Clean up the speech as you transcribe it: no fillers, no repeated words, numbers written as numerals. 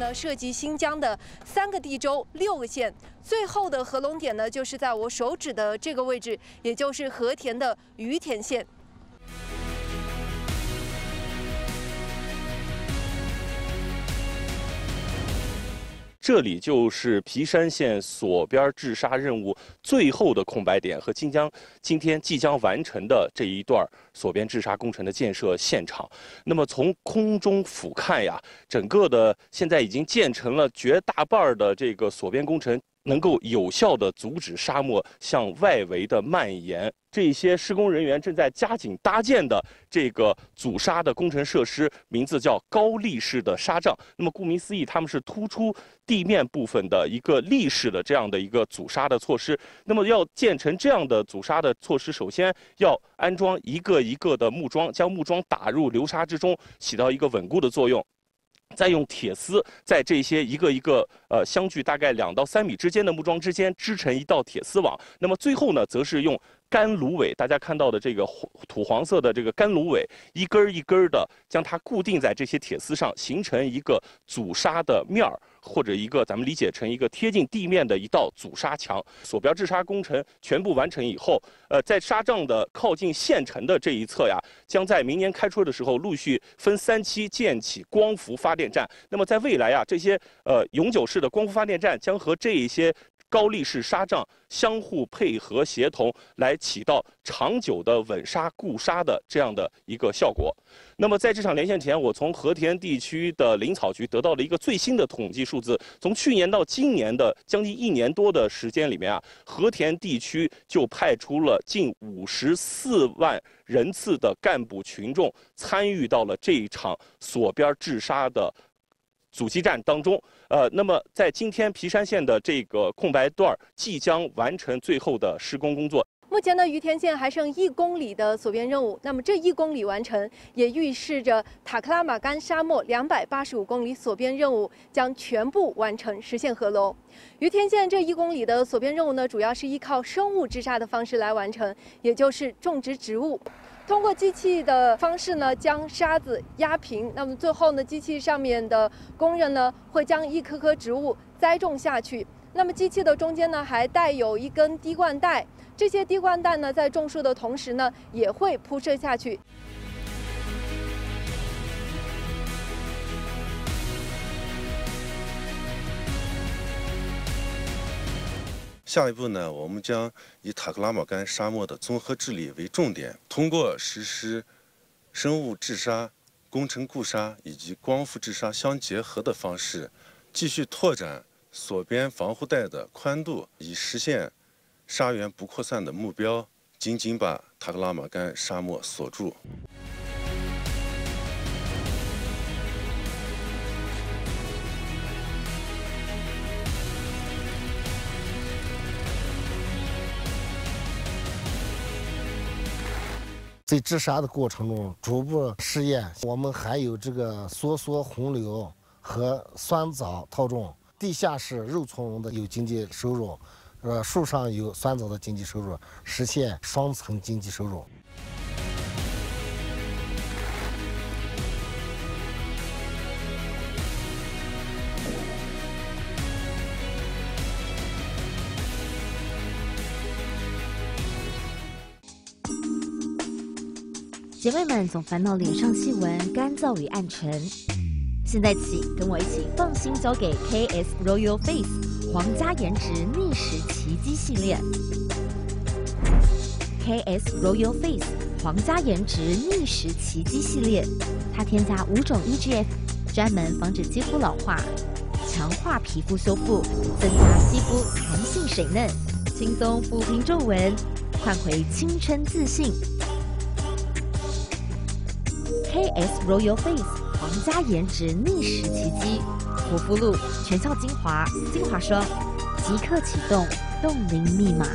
呢，涉及新疆的3个地州、6个县。最后的合龙点呢，就是在我手指的这个位置，也就是和田的于田县。 这里就是皮山县锁边治沙任务最后的空白点和今天即将完成的这一段锁边治沙工程的建设现场。那么从空中俯瞰呀，整个的现在已经建成了绝大半的这个锁边工程。 能够有效地阻止沙漠向外围的蔓延。这些施工人员正在加紧搭建的这个阻沙的工程设施，名字叫高立式的沙障。那么顾名思义，他们是突出地面部分的一个立式的这样的一个阻沙的措施。那么要建成这样的阻沙的措施，首先要安装一个一个的木桩，将木桩打入流沙之中，起到一个稳固的作用。 再用铁丝在这些一个一个相距大概2到3米之间的木桩之间织成一道铁丝网。那么最后呢，则是用干芦苇，大家看到的这个土黄色的这个干芦苇，一根一根的将它固定在这些铁丝上，形成一个阻沙的面儿，或者一个咱们理解成一个贴近地面的一道阻沙墙。锁边治沙工程全部完成以后，在沙障的靠近县城的这一侧呀，将在明年开春的时候陆续分3期建起光伏发电站。那么在未来啊，这些永久式的光伏发电站将和这一些 高立式沙障相互配合协同，来起到长久的稳沙固沙的这样的一个效果。那么在这场连线前，我从和田地区的林草局得到了一个最新的统计数字，从去年到今年的将近1年多的时间里面啊，和田地区就派出了近54万人次的干部群众参与到了这一场锁边治沙的 阻击战当中，那么在今天皮山县的这个空白段即将完成最后的施工工作。 目前呢，于田县还剩1公里的锁边任务。那么这1公里完成，也预示着塔克拉玛干沙漠285公里锁边任务将全部完成，实现合龙。于田县这1公里的锁边任务呢，主要是依靠生物治沙的方式来完成，也就是种植植物。 通过机器的方式呢，将沙子压平。那么最后呢，机器上面的工人呢，会将一棵棵植物栽种下去。那么机器的中间呢，还带有一根滴灌带。这些滴灌带呢，在种树的同时呢，也会铺设下去。 下一步呢，我们将以塔克拉玛干沙漠的综合治理为重点，通过实施生物治沙、工程固沙以及光伏治沙相结合的方式，继续拓展锁边防护带的宽度，以实现沙源不扩散的目标，紧紧把塔克拉玛干沙漠锁住。 在治沙的过程中，逐步试验，我们还有这个梭梭洪流和酸枣套种，地下是肉苁蓉的有经济收入，树上有酸枣的经济收入，实现双层经济收入。 姐妹们总烦恼脸上细纹、干燥与暗沉，现在起跟我一起放心交给 KS Royal Face 皇家颜值逆时奇迹系列。KS Royal Face 皇家颜值逆时奇迹系列，它添加5种 EGF， 专门防止肌肤老化，强化皮肤修复，增加肌肤弹性水嫩，轻松抚平皱纹，换回青春自信。 KS Royal Face 皇家颜值逆时奇迹，护肤露、全效精华、精华霜，即刻启动冻龄密码。